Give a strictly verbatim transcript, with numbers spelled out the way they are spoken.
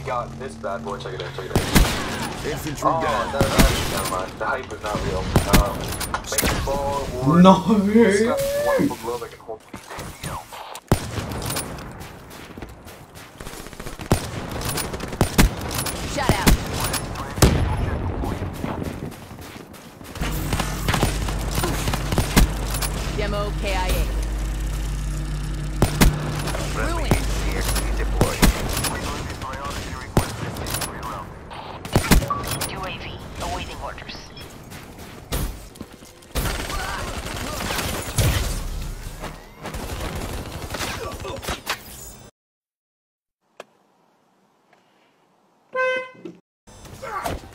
got this bad boy. Check it out, check it out. Infantry Oh, down. no, no, never mind. The hype is not real. Um, baseball, war, No. wonderful glove I can hold. Shut out. Demo K I A. Ruin. U A V awaiting orders. Ah!